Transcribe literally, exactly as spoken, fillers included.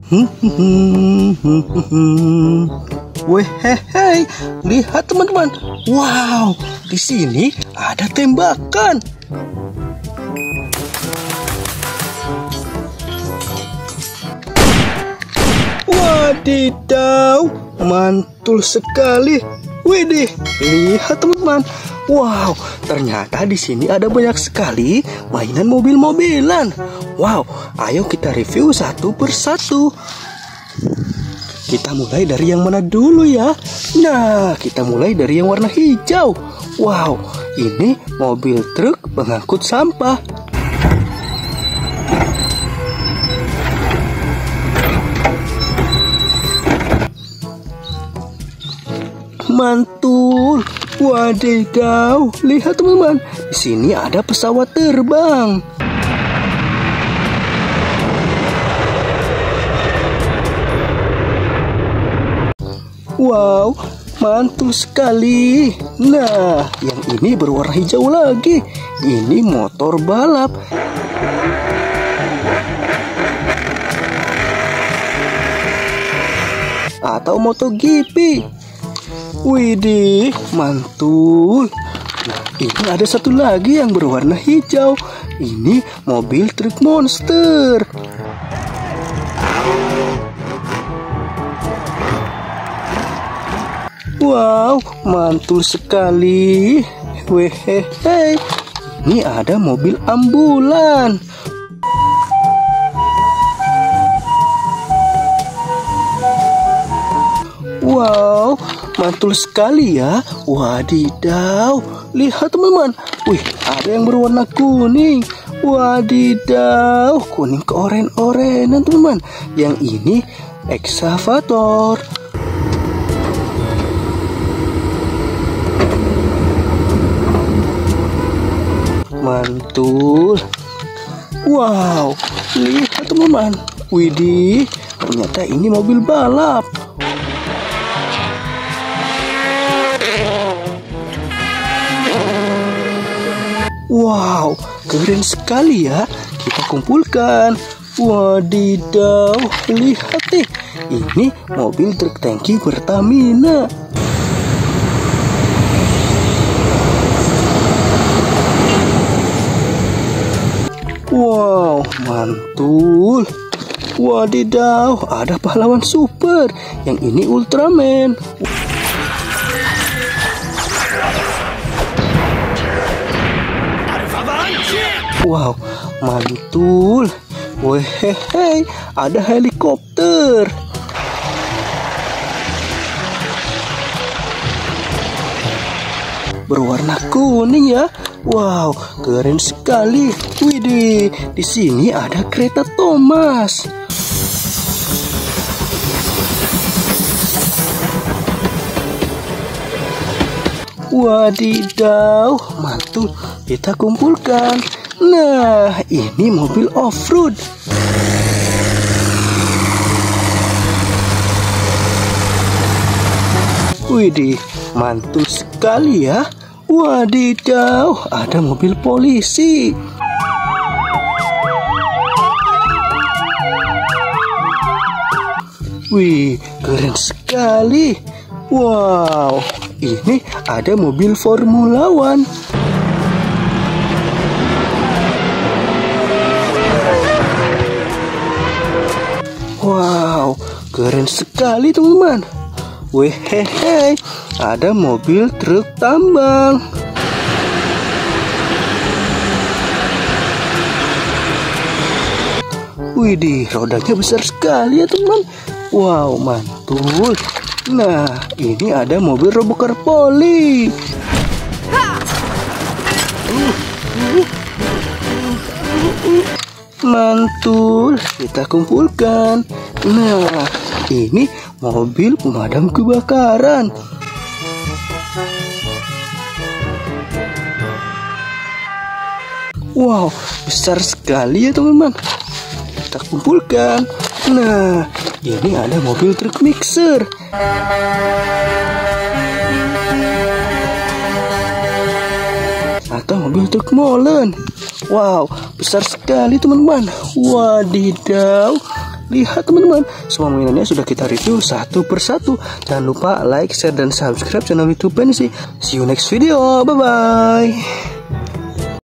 Weh, hei, lihat teman-teman. Wow, di sini ada tembakan. Wadidaw, mantul sekali. Widih, lihat teman-teman. Wow, ternyata di sini ada banyak sekali mainan mobil-mobilan. Wow, ayo kita review satu persatu. Kita mulai dari yang mana dulu ya? Nah, kita mulai dari yang warna hijau. Wow, ini mobil truk pengangkut sampah. Mantul. Wadidaw, lihat teman-teman. Di sini ada pesawat terbang. Wow, mantul sekali. Nah, yang ini berwarna hijau lagi. Ini motor balap. Atau MotoGP. Widih, mantul. Nah, ini ada satu lagi yang berwarna hijau. Ini mobil truk monster. Wow, mantul sekali. Wehehe. Ini ada mobil ambulan. Wow, mantul sekali ya. Wadidaw, lihat teman-teman. Wih, ada yang berwarna kuning. Wadidaw, kuning keoren-orenan teman-teman. Yang ini ekskavator. Mantul. Wow, lihat teman-teman. Widih, ternyata ini mobil balap. Wow, keren sekali ya. Kita kumpulkan. Wadidaw, lihat deh. Ini mobil truk tangki Pertamina. Wow, mantul. Wadidaw, ada pahlawan super. Yang ini Ultraman. Wow, mantul. Wehehe, ada helikopter. Berwarna kuning ya. Wow, keren sekali. Widih, di sini ada kereta Thomas. Wadidaw, mantul. Kita kumpulkan. Nah, ini mobil off-road. Widih, mantul sekali ya. Wadidaw, ada mobil polisi. Wih, keren sekali. Wow, ini ada mobil Formula One. Wow, keren sekali teman-teman. Wehehe, ada mobil truk tambang. Widih, rodanya besar sekali ya teman. Wow, mantul. Nah, ini ada mobil Robocar Poli. Mantul, kita kumpulkan. Nah, ini mobil pemadam kebakaran. Wow, besar sekali ya teman-teman. Kita kumpulkan. Nah, ini ada mobil truk mixer. Atau mobil truk molen. Wow, besar sekali teman-teman. Wadidaw, Lihat teman-teman, semua mainannya sudah kita review satu persatu. Jangan lupa like, share, dan subscribe channel YouTube Pensi. See you next video, bye bye.